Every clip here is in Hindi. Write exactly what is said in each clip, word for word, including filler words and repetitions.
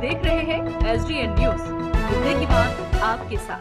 देख रहे हैं एस डी एन न्यूज, मुद्दे की बात आपके साथ।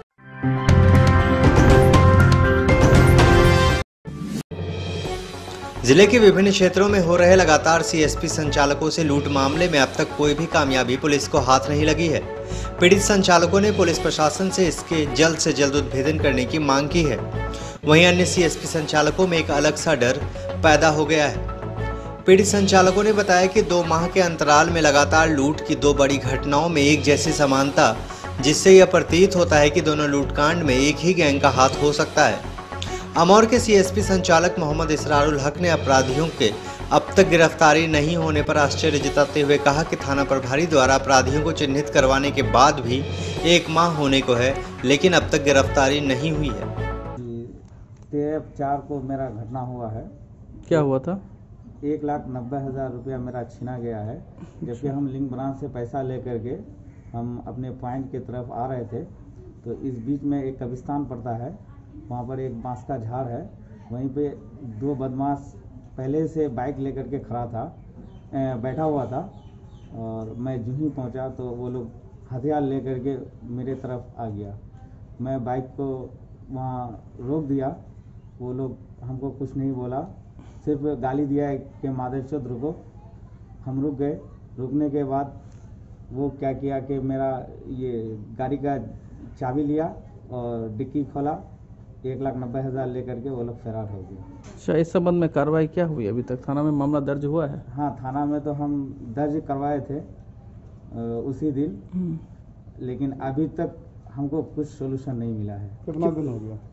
जिले के विभिन्न क्षेत्रों में हो रहे लगातार सी एस पी संचालकों से लूट मामले में अब तक कोई भी कामयाबी पुलिस को हाथ नहीं लगी है। पीड़ित संचालकों ने पुलिस प्रशासन से इसके जल्द से जल्द उद्भेदन करने की मांग की है। वहीं अन्य सी एस पी संचालकों में एक अलग सा डर पैदा हो गया है। पीड़ित संचालकों ने बताया कि दो माह के अंतराल में लगातार लूट की दो बड़ी घटनाओं में एक जैसी समानता, जिससे यह प्रतीत होता है कि दोनों लूटकांड में एक ही गैंग का हाथ हो सकता है। अमौर के सी एस पी संचालक मोहम्मद इसरारुल हक ने अपराधियों के अब तक गिरफ्तारी नहीं होने पर आश्चर्य जताते हुए कहा कि थाना प्रभारी द्वारा अपराधियों को चिन्हित करवाने के बाद भी एक माह होने को है, लेकिन अब तक गिरफ्तारी नहीं हुई है। तेरह चार को मेरा घटना हुआ है। क्या हुआ था? एक लाख नब्बे हज़ार रुपया मेरा छीना गया है। जबकि हम लिंक ब्रांच से पैसा लेकर के हम अपने पॉइंट की तरफ आ रहे थे, तो इस बीच में एक कब्रिस्तान पड़ता है, वहाँ पर एक बांस का झाड़ है। वहीं पे दो बदमाश पहले से बाइक लेकर के खड़ा था, बैठा हुआ था, और मैं जो ही पहुँचा तो वो लोग हथियार लेकर के मेरे तरफ आ गया। मैं बाइक को वहाँ रोक दिया। वो लोग हमको कुछ नहीं बोला, सिर्फ गाली दिया कि मादरचोद रुको। हम रुक गए। रुकने के बाद वो क्या किया कि मेरा ये गाड़ी का चाबी लिया और डिक्की खोला, एक लाख नब्बे हज़ार लेकर के वो लोग फरार हो गए। अच्छा, इस संबंध में कार्रवाई क्या हुई? अभी तक थाना में मामला दर्ज हुआ है? हाँ, थाना में तो हम दर्ज करवाए थे उसी दिन, लेकिन अभी तक हमको कुछ सोल्यूशन नहीं मिला है। कितना दिन हो गया?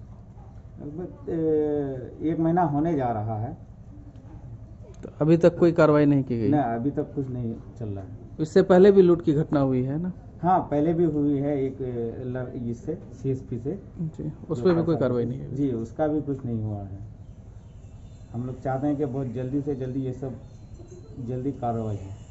लगभग एक महीना होने जा रहा है। तो अभी तक कोई कार्रवाई नहीं की गई? नहीं, अभी तक कुछ नहीं चल रहा है। इससे पहले भी लूट की घटना हुई है ना? हाँ, पहले भी हुई है एक इससे सी एस पी से जी, उस पर भी कोई कार्रवाई नहीं है? जी, उसका भी कुछ नहीं हुआ है। हम लोग चाहते हैं कि बहुत जल्दी से जल्दी ये सब जल्दी कार्रवाई हो।